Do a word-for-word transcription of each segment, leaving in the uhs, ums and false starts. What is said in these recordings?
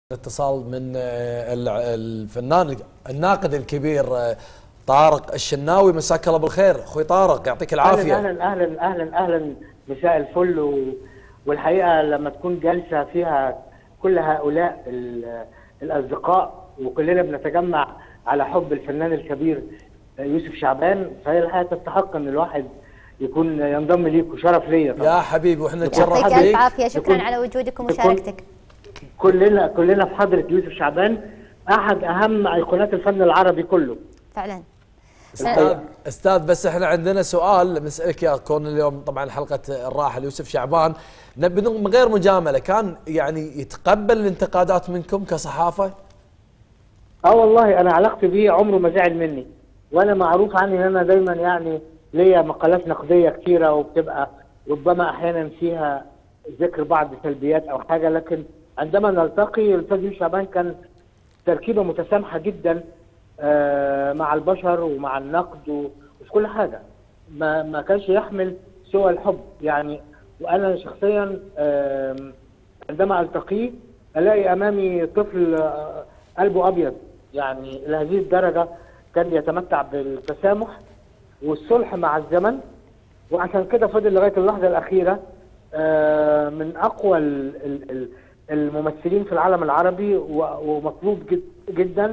اتصال من الفنان الناقد الكبير طارق الشناوي. مساك الله بالخير اخوي طارق، يعطيك العافيه. اهلا اهلا اهلا اهلا مساء الفل. و... والحقيقه لما تكون جلسه فيها كل هؤلاء الاصدقاء وكلنا بنتجمع على حب الفنان الكبير يوسف شعبان، فهي الحقيقه تستحق ان الواحد يكون ينضم ليك، وشرف ليا طبعا. يا حبيبي واحنا نتشرف بيك. يعطيك الف عافيه، شكرا على وجودك ومشاركتك. كلنا كلنا في حضره يوسف شعبان، احد اهم ايقونات الفن العربي كله فعلا. استاذ استاذ بس احنا عندنا سؤال بنسالك اياه، كون اليوم طبعا حلقه الراحل يوسف شعبان، من غير مجامله، كان يعني يتقبل الانتقادات منكم كصحافه؟ اه والله انا علاقتي بيه عمره ما زعل مني، وانا معروف عني ان انا دايما يعني ليا مقالات نقديه كثيره، وبتبقى ربما احيانا فيها ذكر بعض سلبيات او حاجه، لكن عندما نلتقي الاستاذ يوسف شعبان كان تركيبه متسامحه جدا مع البشر ومع النقد وفي كل حاجه، ما ما كانش يحمل سوى الحب يعني. وانا شخصيا عندما التقيه الاقي امامي طفل قلبه ابيض، يعني لهذه الدرجه كان يتمتع بالتسامح والصلح مع الزمن، وعشان كده فضل لغايه اللحظه الاخيره من اقوى الممثلين في العالم العربي، ومطلوب جدا،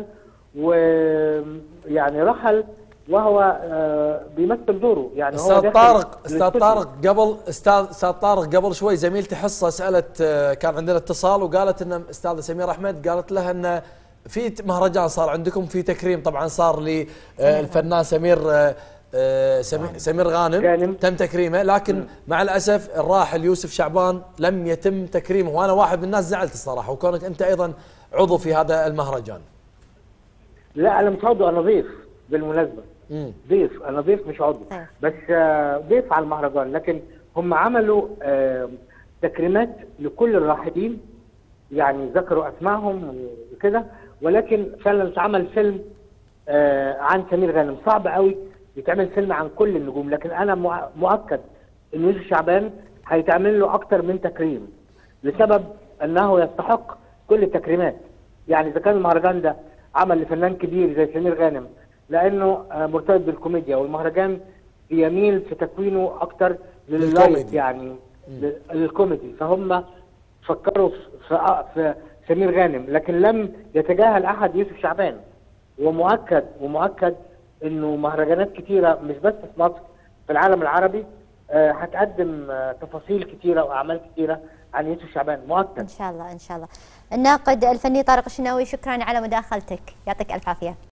ويعني رحل وهو بيمثل دوره. يعني استاذ طارق استاذ طارق قبل استاذ استاذ طارق قبل شوي زميلتي حصه سالت، كان عندنا اتصال وقالت ان استاذه سمير احمد قالت لها ان في مهرجان صار عندكم، في تكريم طبعا صار للفنان سمير سمير غانم, غانم تم تكريمه، لكن م. مع الاسف الراحل يوسف شعبان لم يتم تكريمه، وانا واحد من الناس زعلت الصراحه، وكونك انت ايضا عضو في هذا المهرجان. لا انا مش عضو، انا ضيف بالمناسبه. م. ضيف، انا ضيف مش عضو، بس ضيف على المهرجان. لكن هم عملوا تكريمات لكل الراحلين، يعني ذكروا اسمائهم وكده، ولكن فعلا اتعمل فيلم عن سمير غانم. صعب قوي يتعمل فيلم عن كل النجوم، لكن انا مؤكد ان يوسف شعبان هيتعمل له اكتر من تكريم، لسبب انه يستحق كل التكريمات. يعني اذا كان المهرجان ده عمل لفنان كبير زي سمير غانم لانه مرتبط بالكوميديا، والمهرجان بيميل في تكوينه اكتر لللايت يعني للكوميدي، فهم فكروا في, في سمير غانم، لكن لم يتجاهل احد يوسف شعبان. ومؤكد ومؤكد انه مهرجانات كتيره مش بس في مصر، في العالم العربي آه هتقدم آه تفاصيل كتيره واعمال كتيره عن يوسف شعبان، مؤكد. ان شاء الله ان شاء الله. الناقد الفني طارق الشناوي، شكرا على مداخلتك، يعطيك الف عافيه.